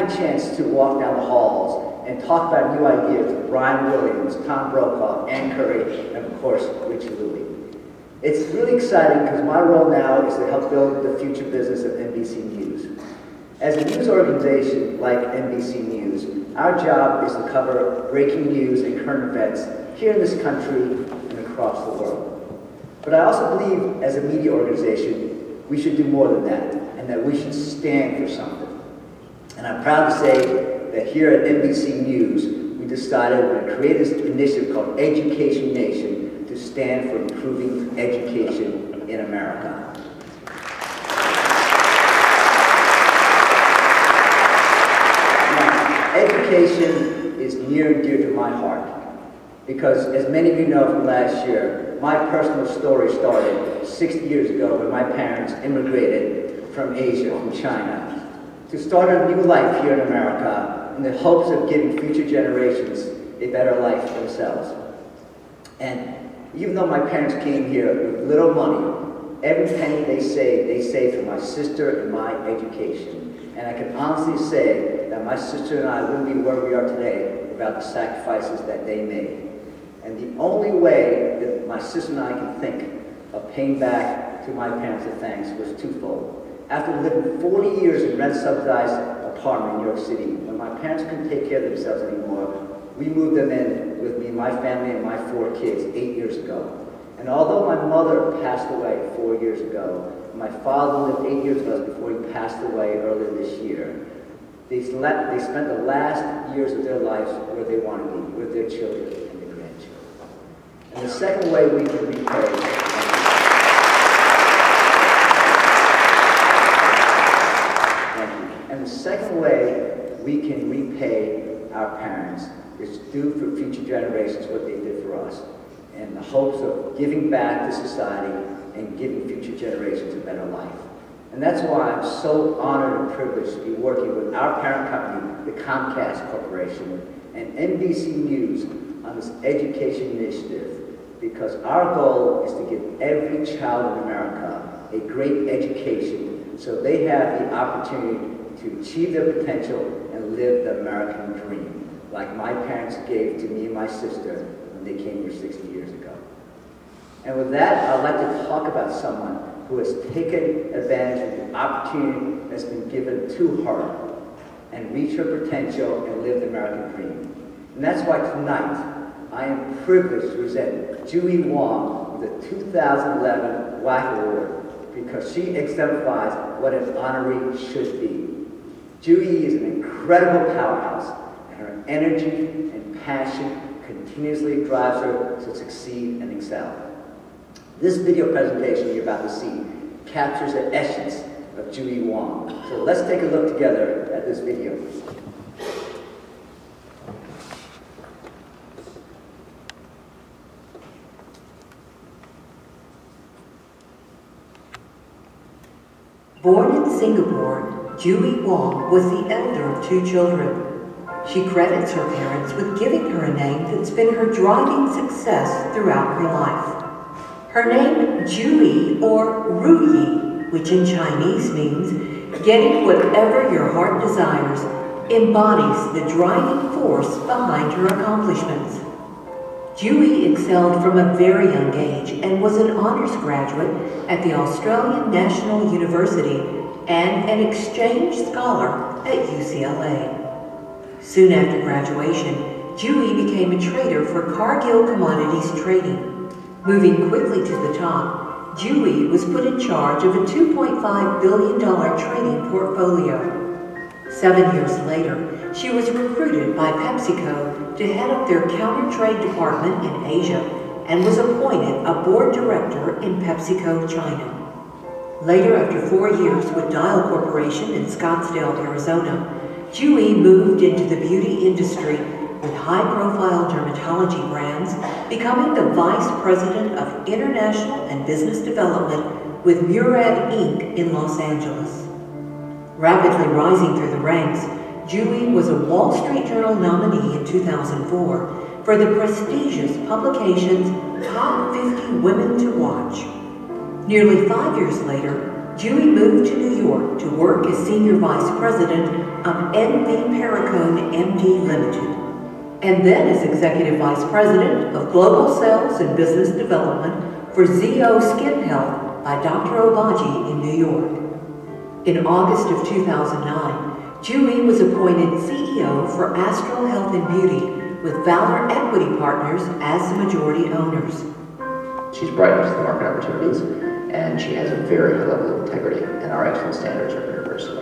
a chance to walk down the halls and talk about new ideas with Brian Williams, Tom Brokaw, Ann Curry, and of course, Richie Louie. It's really exciting because my role now is to help build the future business of NBC News. As a news organization like NBC News, our job is to cover breaking news and current events here in this country and across the world. But I also believe as a media organization, we should do more than that, and that we should stand for something. And I'm proud to say that here at NBC News, we decided we're going to create this initiative called Education Nation to stand for improving education in America. Now, education is near and dear to my heart because, as many of you know from last year, my personal story started 60 years ago when my parents immigrated from Asia, from China, to start a new life here in America in the hopes of giving future generations a better life themselves. And even though my parents came here with little money, every penny they saved for my sister and my education. And I can honestly say that my sister and I wouldn't be where we are today without the sacrifices that they made. And the only way that my sister and I can think of paying back to my parents a thanks was twofold. After living 40 years in rent-subsidized apartment in New York City, when my parents couldn't take care of themselves anymore, we moved them in with me, my family, and my 4 kids 8 years ago. And although my mother passed away 4 years ago, my father lived 8 years with us before he passed away earlier this year, they spent the last years of their lives where they wanted to be, with their children and their grandchildren. And the second way we can repay the second way we can repay our parents is do for future generations what they did for us, in the hopes of giving back to society and giving future generations a better life. And that's why I'm so honored and privileged to be working with our parent company, the Comcast Corporation, and NBC News on this education initiative, because our goal is to give every child in America a great education so they have the opportunity to achieve their potential and live the American dream, like my parents gave to me and my sister when they came here 60 years ago. And with that, I'd like to talk about someone who has taken advantage of the opportunity that's been given to her and reach her potential and live the American dream. And that's why tonight, I am privileged to present Julie Wong with the 2011 WAC Award because she exemplifies what an honoree should be. Julie is an incredible powerhouse, and her energy and passion continuously drives her to succeed and excel. This video presentation you're about to see captures the essence of Julie Wong. So let's take a look together at this video. Born in Singapore, Julie Wong was the elder of 2 children. She credits her parents with giving her a name that's been her driving success throughout her life. Her name, Julie, or Ruyi, which in Chinese means getting whatever your heart desires, embodies the driving force behind her accomplishments. Julie excelled from a very young age and was an honors graduate at the Australian National University and an exchange scholar at UCLA. Soon after graduation, Julie became a trader for Cargill Commodities Trading. Moving quickly to the top, Julie was put in charge of a $2.5 billion trading portfolio. 7 years later, she was recruited by PepsiCo to head up their counter-trade department in Asia and was appointed a board director in PepsiCo China. Later, after 4 years with Dial Corporation in Scottsdale, Arizona, Julie moved into the beauty industry with high-profile dermatology brands, becoming the Vice President of International and Business Development with Murad Inc. in Los Angeles. Rapidly rising through the ranks, Julie was a Wall Street Journal nominee in 2004 for the prestigious publication's Top 50 Women to Watch. Nearly 5 years later, Julie moved to New York to work as Senior Vice President of NV Perricone MD Limited, and then as Executive Vice President of Global Sales and Business Development for ZO Skin Health by Dr. Obagi in New York. In August of 2009, Julie was appointed CEO for Astral Health and Beauty with Valor Equity Partners as the majority owners. She's bright into the market opportunities, and she has a very high level of integrity, and our excellent standards are universal.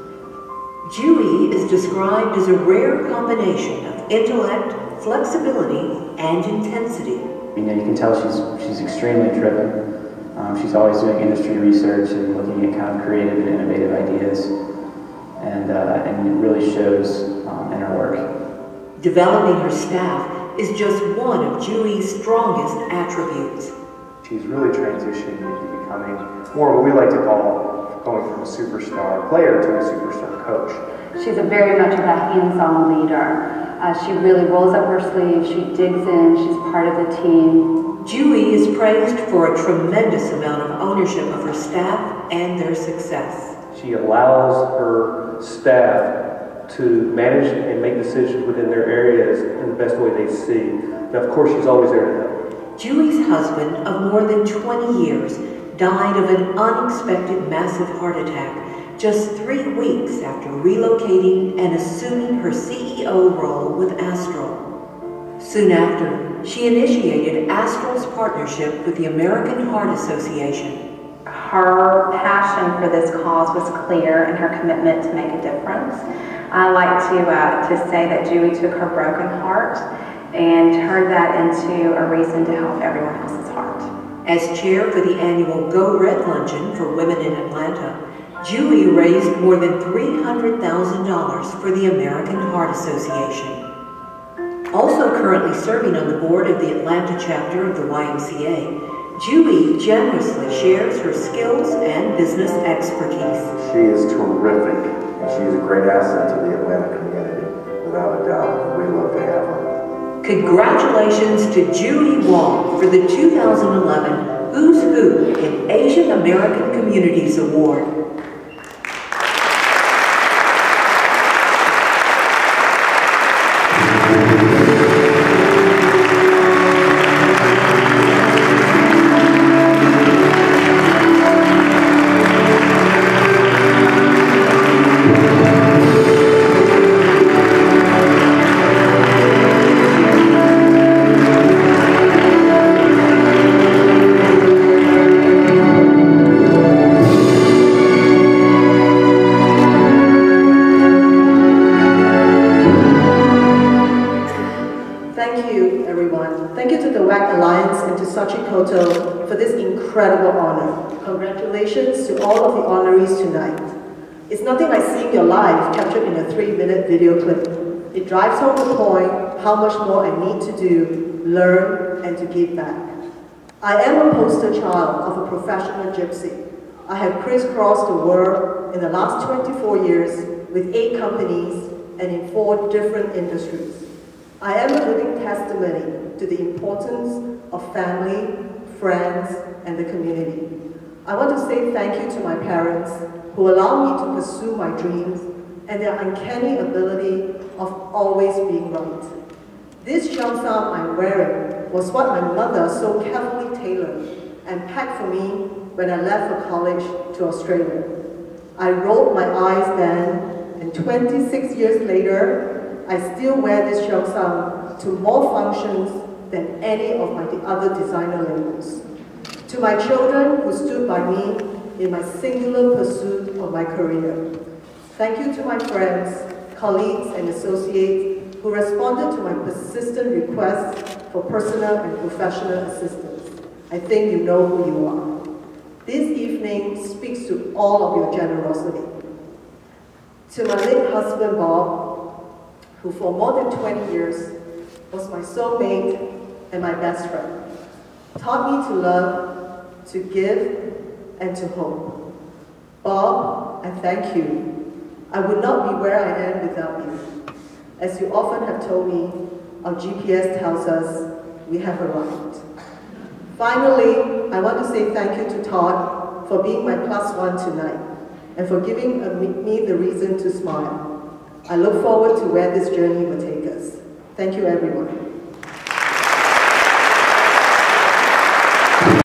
Julie is described as a rare combination of intellect, flexibility, and intensity. You can tell she's extremely driven. She's always doing industry research and looking at kind of creative and innovative ideas, and it really shows in her work. Developing her staff is just one of Julie's strongest attributes. She's really transitioning into becoming more what we like to call going from a superstar player to a superstar coach. She's very much of a hands-on leader. She really rolls up her sleeves, she digs in, she's part of the team. Julie is praised for a tremendous amount of ownership of her staff and their success. She allows her staff to manage and make decisions within their areas in the best way they see. Now, of course, she's always there to help. Julie's husband of more than 20 years died of an unexpected massive heart attack just 3 weeks after relocating and assuming her CEO role with Astral. Soon after, she initiated Astral's partnership with the American Heart Association. Her passion for this cause was clear and her commitment to make a difference. I like to say that Julie took her broken heart and turned that into a reason to help everyone else's heart. As chair for the annual Go Red Luncheon for Women in Atlanta, Julie raised more than $300,000 for the American Heart Association. Also currently serving on the board of the Atlanta chapter of the YMCA, Julie generously shares her skills and business expertise. She is terrific, and she is a great asset to the Atlanta community, without a doubt. We love to have her. Congratulations to Julie Wong for the 2011 Who's Who in Asian American Communities Award. For this incredible honor. Congratulations to all of the honorees tonight. It's nothing like seeing your life captured in a 3-minute video clip. It drives home the point how much more I need to do, learn, and to give back. I am a poster child of a professional gypsy. I have crisscrossed the world in the last 24 years with 8 companies and in 4 different industries. I am a living testimony to the importance of family, friends, and the community. I want to say thank you to my parents who allow me to pursue my dreams and their uncanny ability of always being right. This cheongsam I'm wearing was what my mother so carefully tailored and packed for me when I left for college to Australia. I rolled my eyes then, and 26 years later, I still wear this cheongsam to more functions than any of my other designer labels. To my children who stood by me in my singular pursuit of my career. Thank you to my friends, colleagues, and associates who responded to my persistent requests for personal and professional assistance. I think you know who you are. This evening speaks to all of your generosity. To my late husband, Bob, who for more than 20 years was my soulmate and my best friend, taught me to love, to give, and to hope. Bob, I thank you. I would not be where I am without you. As you often have told me, our GPS tells us we have arrived. Finally, I want to say thank you to Todd for being my +1 tonight and for giving me the reason to smile. I look forward to where this journey will take us. Thank you, everyone.